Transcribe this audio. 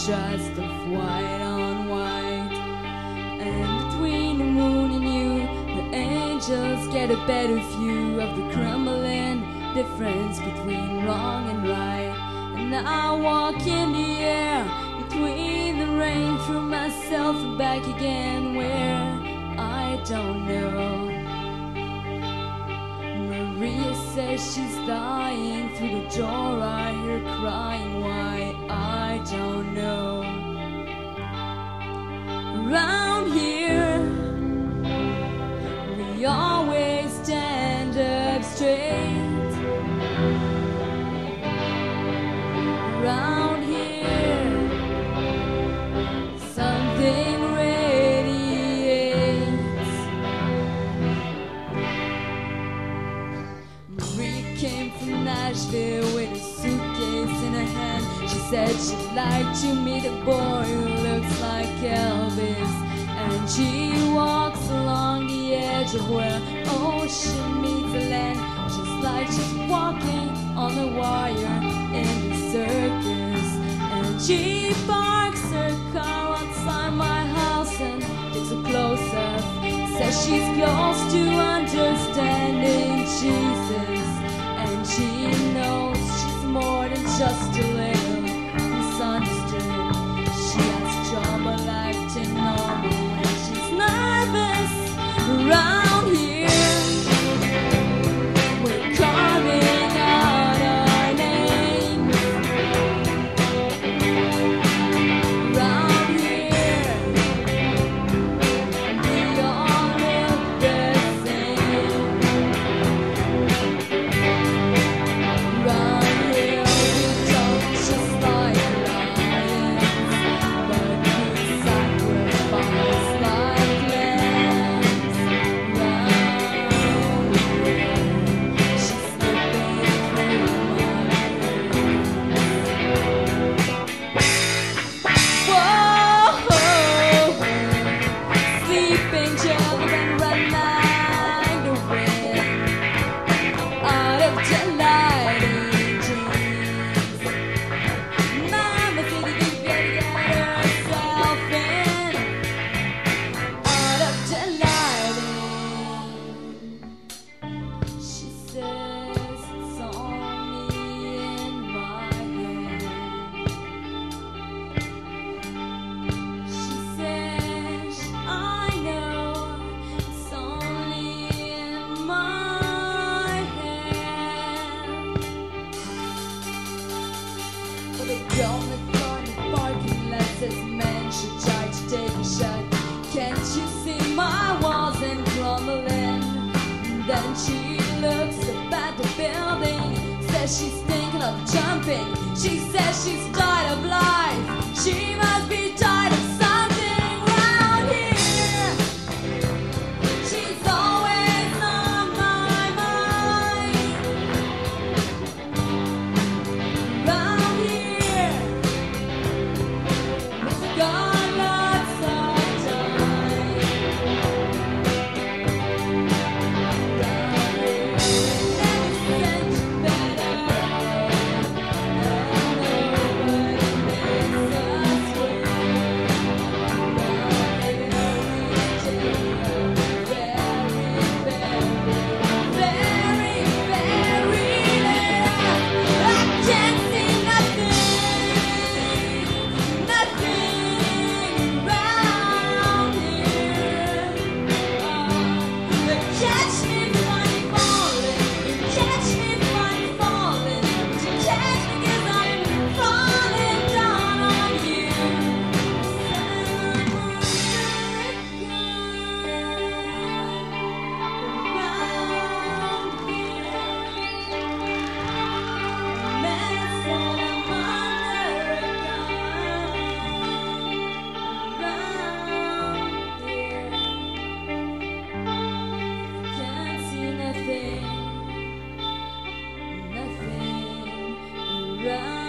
contrast of white on white. And between the moon and you, the angels get a better view of the crumbling difference between wrong and right. And I walk in the air between the rain, through myself and back again, where I don't know. Maria says she's dying. Through the door I hear her crying. Why? I don't know. Around here we always stand up straight. Around here something radiates. Marie came from Nashville with a suitcase in her hand. She said she'd like to meet a boy who looks like Elvis. And she walks along the edge of where ocean meets the land, just like she's walking on the wire in the circus. And she parks her car outside my house and takes a close-up. Says she's close to understanding Jesus, and she knows she's more than just a little misunderstood. She has trouble acting normal when she's nervous. Around here we're carving out our names. Around here we all look the same. Around here we talk just like lions, but we sacrifice like lambs. Around here she's slipping through my fingers. Whoa, sleeping children run like the wind out of delighting dreams. Mama said you can get herself in out of delighting. She says it's only in my head. She says I know it's only in my head. But the girl in the corner parking lot says men should try to take a shot. Can't you see my walls and crumbling? And then she looks up at the building, says she's thinking of jumping. She says she's tired of life. She must be tired of something round here. She's always on my mind. Round here we've got lots of time. Round here every cent better, and nobody makes us wait. Round here we take a very, very later. I can't see nothing around here. You catch me funny falling, you catch me funny falling, but you catch me 'cause I'm falling down on you. Around here, man said I'm under a gun. Around here, can't see nothing around.